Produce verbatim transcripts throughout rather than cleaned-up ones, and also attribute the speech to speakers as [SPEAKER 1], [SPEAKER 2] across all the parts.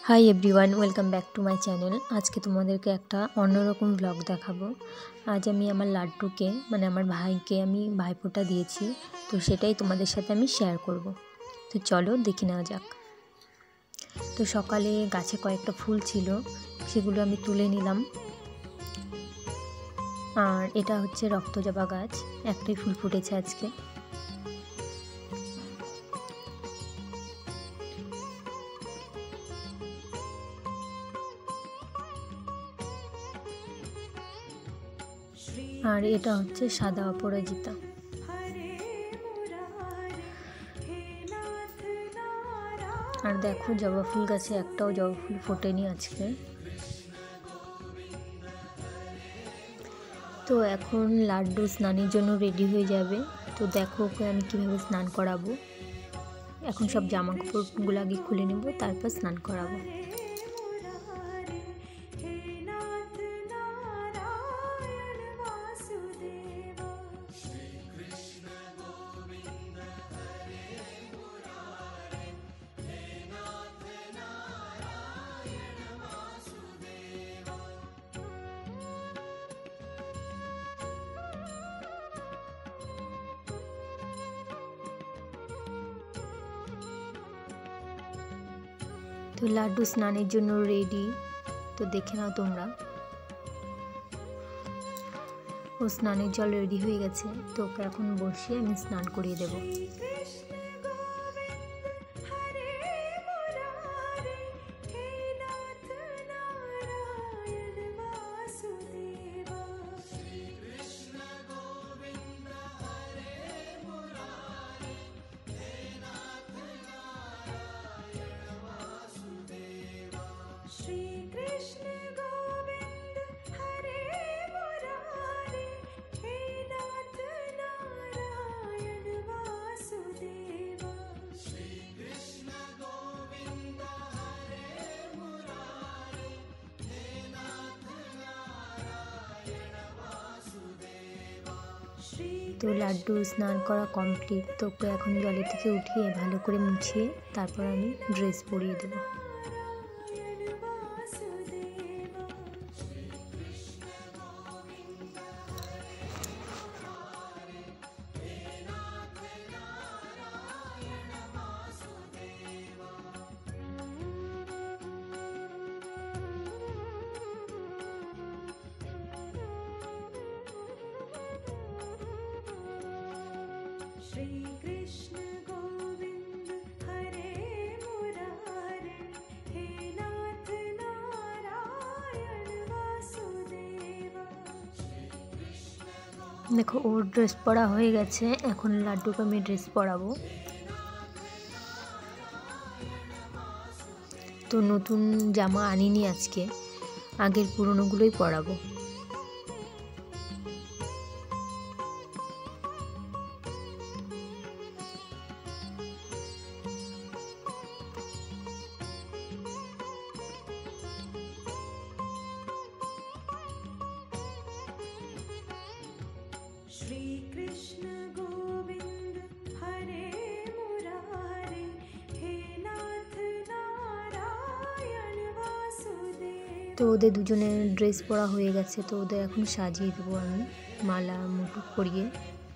[SPEAKER 1] High everyone welcome back to my channel. आज के तुम्हादेरके एकटा अन्यरकम ब्लग देखाबो। आज आमी आमार लाड्डूके माने आमार भाईके आमी भाईफोटा दिएछि, तो सेटाई तुम्हादेर साथे आमी शेयर करब। तो चलो देखे नेওয়া যাক। तो सकाले गाছে कयेकटा फुल छिलो, सेगुलो आमी तुले निलाम। और एटा होच्छे रक्तजबा गाछ, एकटाई फुल फुटेছে आजके। और এটা হচ্ছে সাদা অপরাজিতা। আর দেখো জবা ফুল গাছে একটাও জবা ফুল ফোটেনি আজকে। তো এখন লাড্ডু স্নানের জন্য রেডি হয়ে যাবে। তো দেখো ওকে আমি কিভাবে স্নান করাবো। এখন সব জামা কাপড়গুলো আগে খুলে নেব, তারপর স্নান করাবো। तो लाड्डू स्नानेर जोन्नो रेडी। तो देखे नाओ तोमरा, ओ स्नानेर जल रेडी हो गेछे। तो ओके एखन बसिए आमि स्नान करिये देब। तो लाड्डू स्नान करा कमप्लीट। तो ओके एखन जले थेके उठिए भालो करे मुछिए तारपर आमि ड्रेस परिए देब। देखो ओर ड्रेस परा हो गेছে, এখন লাড্ডুকে আমি ড্রেস পরাবো। তো নতুন জামা আনিনি আজকে, আগের পুরনোগুলোই পরাবো। तो ओদের দুজনের ড্রেস পরা হয়ে গেছে। তো ওদের এখন সাজিয়ে দেবো আমি মালা মুকুট পরিয়ে।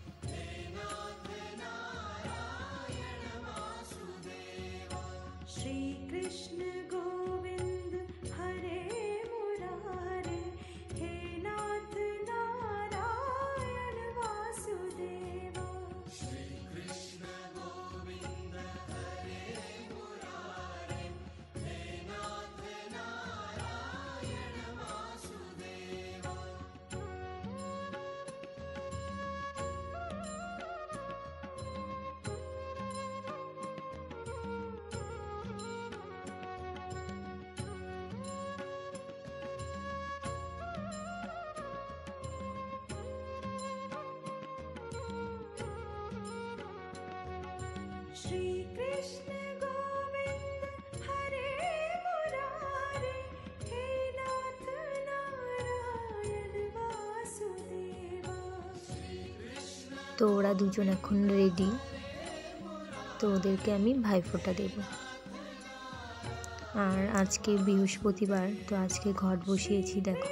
[SPEAKER 1] श्री कृष्ण गोविंद हरे मुरारे, हे नाथ नारायण वासुदेवा। तो ओरा दुजन एखन रेडी। तो ओदेरके आमी भाईफोटा देब। আর আজকে বৃহস্পতিবার, তো আজকে ঘট বসিয়েছি দেখো।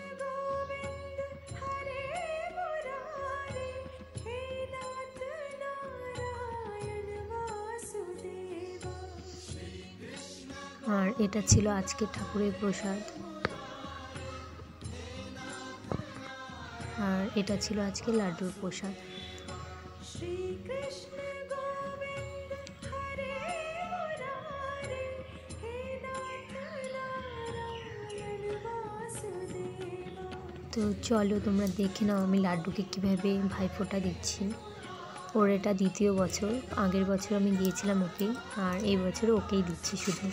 [SPEAKER 1] আর এটা ছিল আজকে ঠাকুরের প্রসাদ। আর এটা ছিল আজকে লাড্ডুর প্রসাদ। তো চলো তোমরা দেখে নাও আমি লাড্ডুকে কীভাবে ভাইফোঁটা দিচ্ছি। ওর এটা দ্বিতীয় বছর, আগের বছর আমি দিয়েছিলাম ওকে, আর এই বছর ওকেই দিচ্ছি শুধু।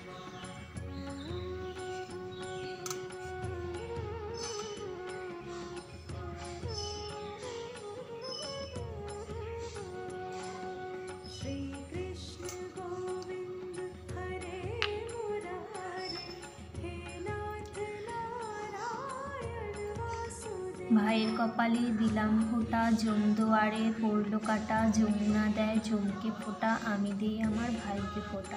[SPEAKER 1] ভাইয়ের কপালে দিলাম ফোঁটা, জম দুয়ারে পড়ল কাটা, যমুনা দেয় জমকে ফোঁটা, আমি দিই আমার ভাইকে ফোঁটা।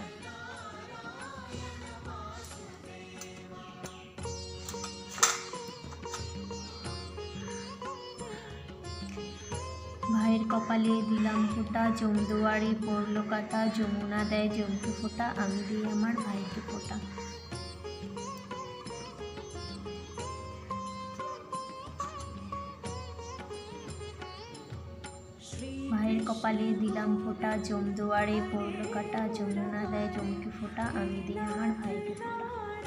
[SPEAKER 1] ভাইয়ের কপালে দিলাম ফোঁটা, জম দুয়ারে পড়ল কাটা, যমুনা দেয় জমকে ফোঁটা, আমি দিই আমার ভাইকে ফোঁটা। ভাইয়ের কপালে দিলাম ফোঁটা, জম দুয়ারে পড়ল কাটা, যমুনা দেয় জমকে ফোঁটা, আমি দিই আমার ভাইকে ফোঁটা।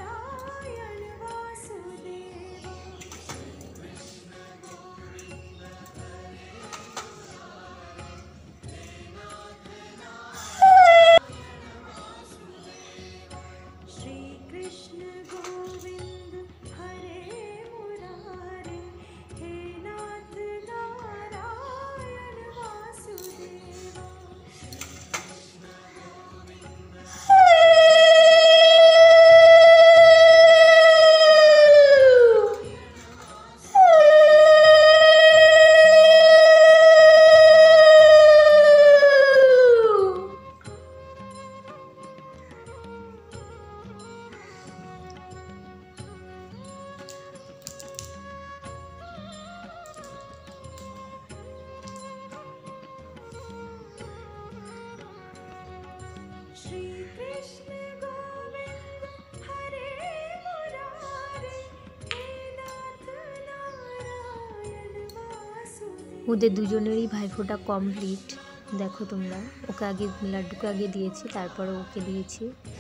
[SPEAKER 1] ওদের দুজনেরই ভাইফোঁটা কমপ্লিট। দেখো তোমরা, ওকে আগে লাড্ডুকে আগে দিয়েছি, তারপরে ওকে দিয়েছি।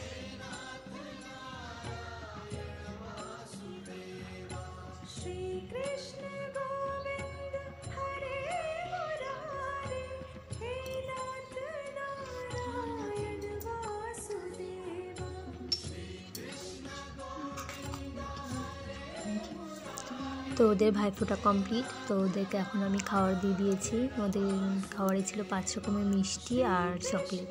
[SPEAKER 1] তো ওদের ভাইফোঁটা কমপ্লিট। তো ওদেরকে এখন আমি খাবার দিয়ে দিয়েছি। ওদের খাবারে ছিল পাঁচ রকমের মিষ্টি আর চকলেট।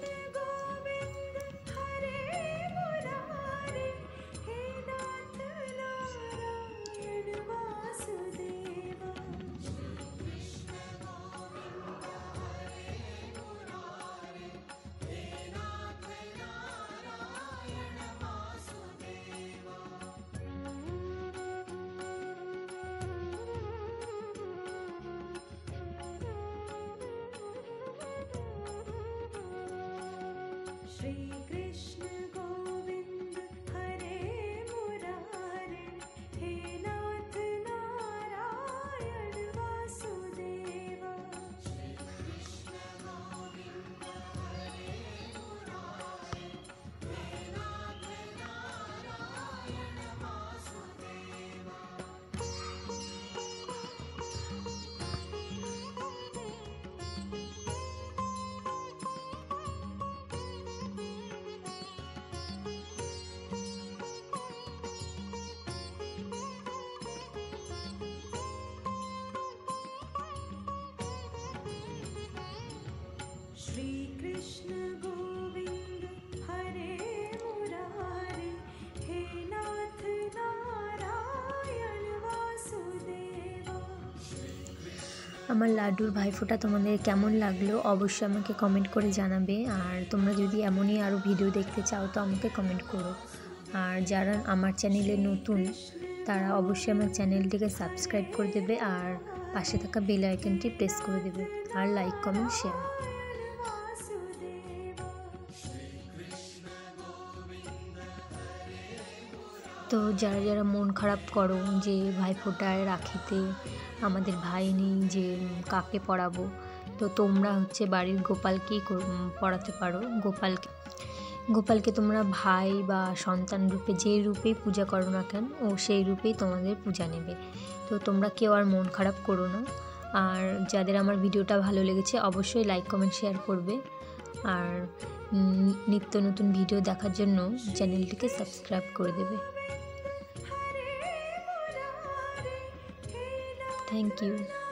[SPEAKER 1] আমার লাড্ডুর ভাইফোঁটা তোমাদের কেমন লাগলো অবশ্যই আমাকে কমেন্ট করে জানাবে। আর তোমরা যদি এমনই আরও ভিডিও দেখতে চাও তো আমাকে কমেন্ট করো। আর যারা আমার চ্যানেলে নতুন তারা অবশ্যই আমার চ্যানেলটিকে সাবস্ক্রাইব করে দেবে আর পাশে থাকা বেল আইকনটি প্রেস করে দেবে আর লাইক কমেন্ট শেয়ার। তো যারা যারা মন খারাপ করো যে ভাইফোঁটায় রাখিতে আমাদের ভাই নেই, যে কাকে পড়াবো, তো তোমরা হচ্ছে বাড়ির গোপালকেই পড়াতে পারো। গোপালকে গোপালকে তোমরা ভাই বা সন্তান রূপে যে রূপেই পূজা করো না কেন ও সেই রূপেই তোমাদের পূজা নেবে। তো তোমরা কেউ আর মন খারাপ করো না। আর যাদের আমার ভিডিওটা ভালো লেগেছে অবশ্যই লাইক কমেন্ট শেয়ার করবে। আর নিত্য নতুন ভিডিও দেখার জন্য চ্যানেলটিকে সাবস্ক্রাইব করে দেবে। Thank you.